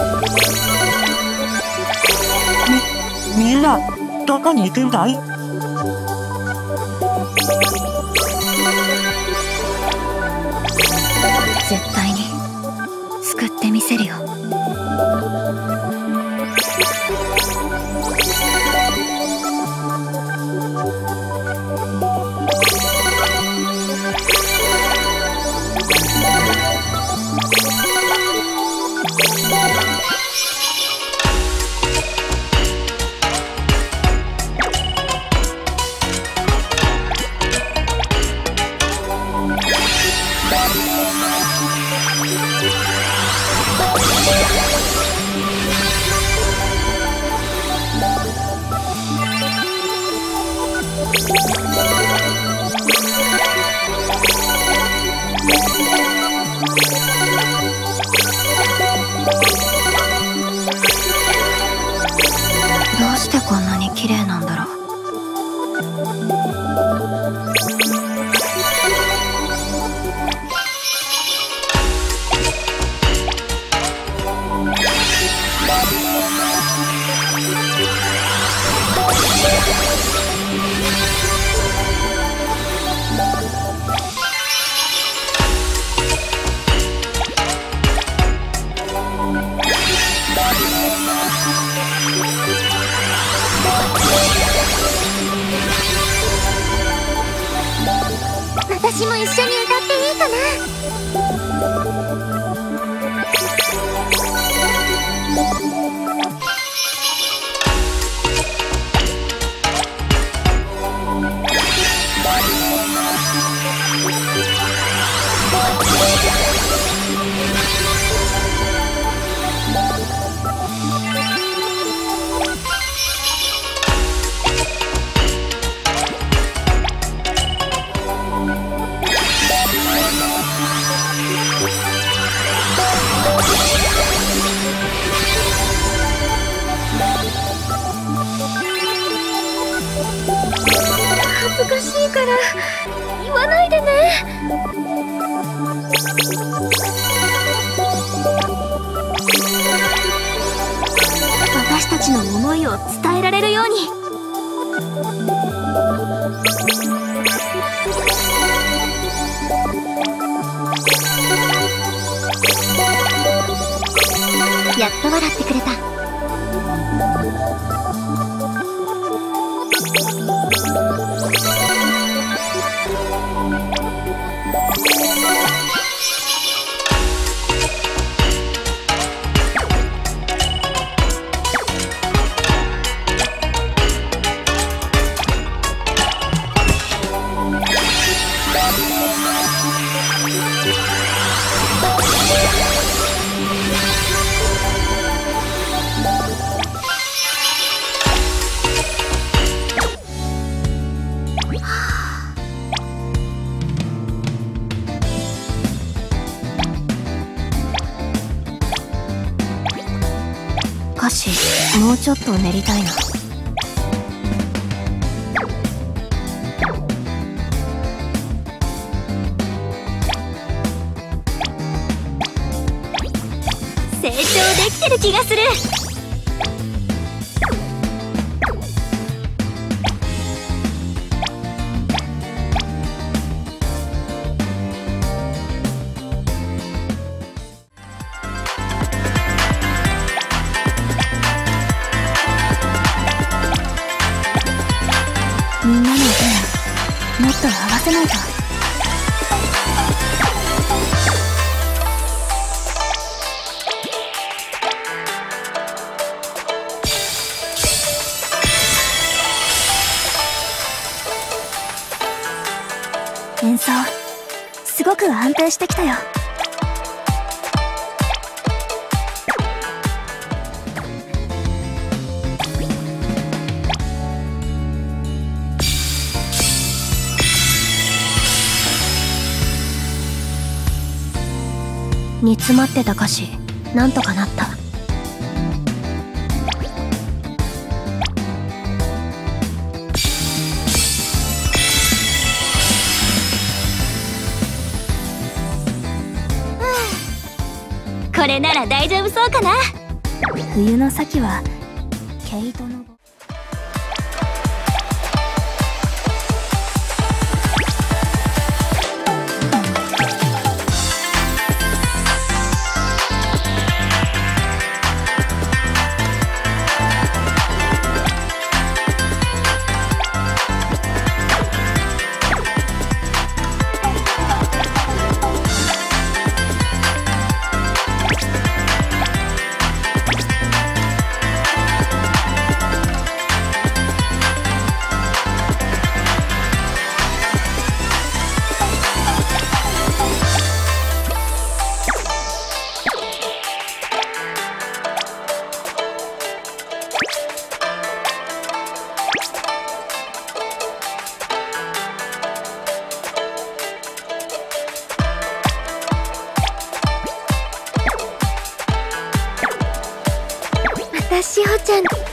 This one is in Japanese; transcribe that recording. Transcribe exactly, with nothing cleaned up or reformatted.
み、みんな、どこに行くんだい？ 絶対に救ってみせるよ。どうしてこんなに綺麗なんだろう。 私も一緒に歌っていいかな。恥ずかしいから言わないでね。私たちの思いを伝えられるように。やっと笑ってくれた。歌詞もうちょっと練りたいな。成長できてる気がする。みんなの手をもっと合わせないと。演奏すごく安定してきたよ。煮詰まってた歌詞なんとかなった。これなら大丈夫そうかな。 冬の先は毛糸のまたしほちゃん。